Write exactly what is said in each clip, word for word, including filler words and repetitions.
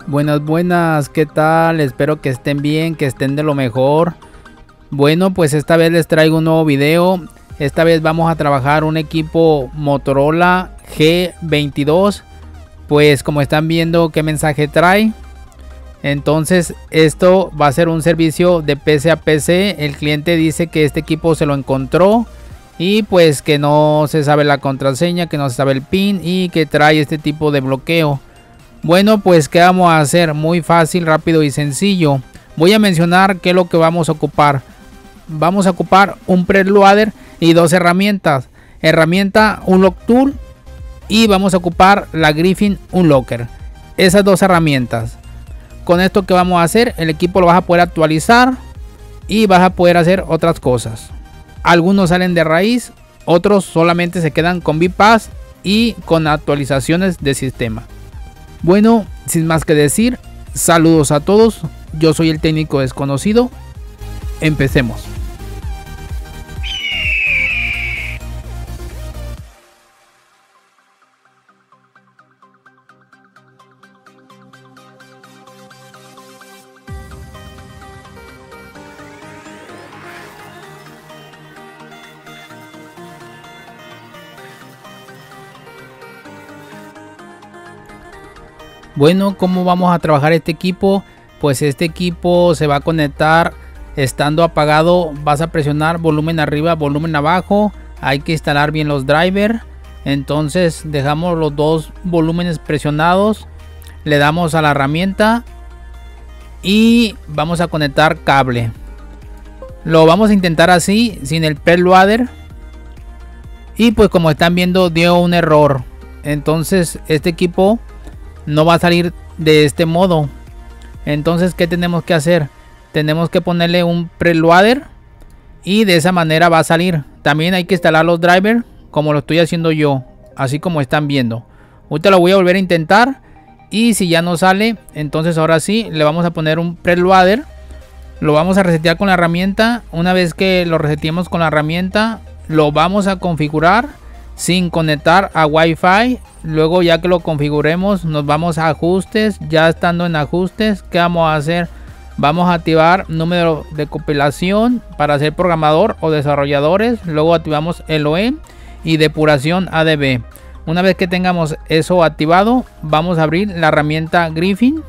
Buenas, buenas, ¿qué tal? Espero que estén bien, que estén de lo mejor. Bueno, pues esta vez les traigo un nuevo video. Esta vez vamos a trabajar un equipo Motorola G veintidós. Pues como están viendo, qué mensaje trae. Entonces esto va a ser un servicio de P C a P C. El cliente dice que este equipo se lo encontró y pues que no se sabe la contraseña, que no se sabe el pin y que trae este tipo de bloqueo. Bueno, pues ¿qué vamos a hacer? Muy fácil, rápido y sencillo. Voy a mencionar qué es lo que vamos a ocupar. Vamos a ocupar un preloader y dos herramientas. Herramienta Unlock Tool y vamos a ocupar la Griffin Unlocker. Esas dos herramientas. Con esto que vamos a hacer, el equipo lo vas a poder actualizar y vas a poder hacer otras cosas. Algunos salen de raíz, otros solamente se quedan con bypass y con actualizaciones de sistema. Bueno, sin más que decir, saludos a todos, yo soy el técnico desconocido, empecemos. Bueno, ¿cómo vamos a trabajar este equipo? Pues este equipo se va a conectar estando apagado. Vas a presionar volumen arriba, volumen abajo. Hay que instalar bien los drivers. Entonces dejamos los dos volúmenes presionados. Le damos a la herramienta y vamos a conectar cable. Lo vamos a intentar así, sin el preloader. Y pues como están viendo, dio un error. Entonces este equipo no va a salir de este modo. Entonces, ¿qué tenemos que hacer? Tenemos que ponerle un preloader y de esa manera va a salir. También hay que instalar los drivers como lo estoy haciendo yo, así como están viendo. Ahorita lo voy a volver a intentar y si ya no sale, entonces ahora sí le vamos a poner un preloader. Lo vamos a resetear con la herramienta. Una vez que lo reseteemos con la herramienta, lo vamos a configurar sin conectar a Wi-Fi. Luego ya que lo configuremos, nos vamos a ajustes. Ya estando en ajustes, ¿qué vamos a hacer? Vamos a activar número de compilación para ser programador o desarrolladores. Luego activamos L O E y depuración A D B. Una vez que tengamos eso activado, vamos a abrir la herramienta Griffin.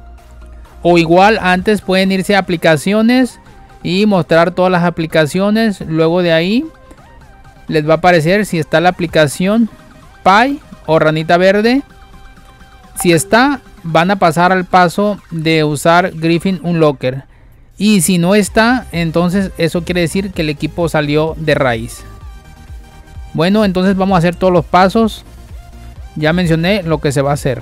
O igual antes pueden irse a aplicaciones y mostrar todas las aplicaciones. Luego de ahí les va a aparecer si está la aplicación Pi o ranita verde. Si está, van a pasar al paso de usar Griffin Unlocker. Y si no está, entonces eso quiere decir que el equipo salió de raíz. Bueno, entonces vamos a hacer todos los pasos. Ya mencioné lo que se va a hacer.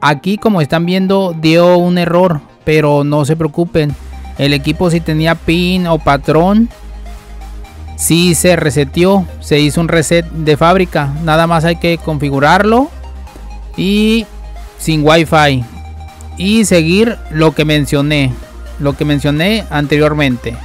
Aquí, como están viendo, dio un error, pero no se preocupen. El equipo, si tenía pin o patrón, sí se reseteó, se hizo un reset de fábrica. Nada más hay que configurarlo y sin wifi y seguir lo que mencioné, lo que mencioné anteriormente.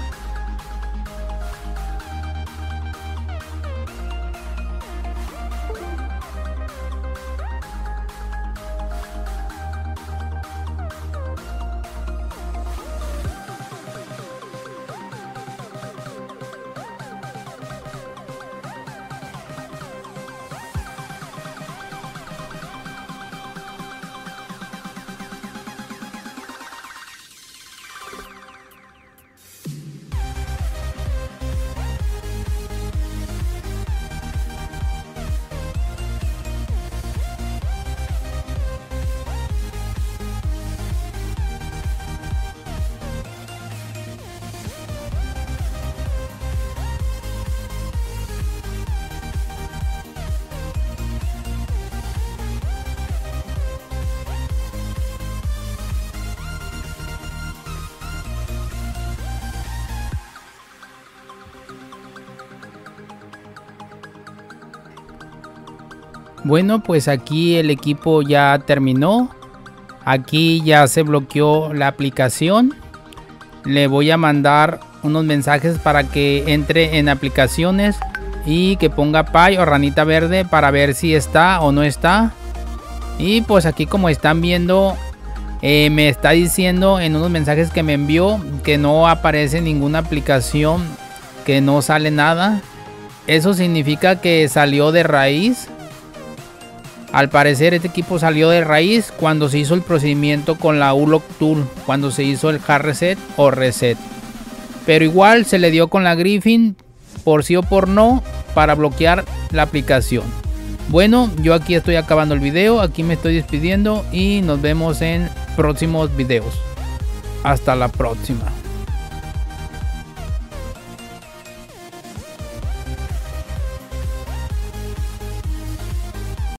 Bueno, pues aquí el equipo ya terminó. Aquí ya se bloqueó la aplicación. Le voy a mandar unos mensajes para que entre en aplicaciones y que ponga Pi o ranita verde para ver si está o no está. Y pues aquí, como están viendo, eh, me está diciendo en unos mensajes que me envió que no aparece ninguna aplicación, que no sale nada. Eso significa que salió de raíz. Al parecer este equipo salió de raíz cuando se hizo el procedimiento con la U L O C Tool, cuando se hizo el hard reset o reset. Pero igual se le dio con la Griffin, por sí o por no, para bloquear la aplicación. Bueno, yo aquí estoy acabando el video, aquí me estoy despidiendo y nos vemos en próximos videos. Hasta la próxima.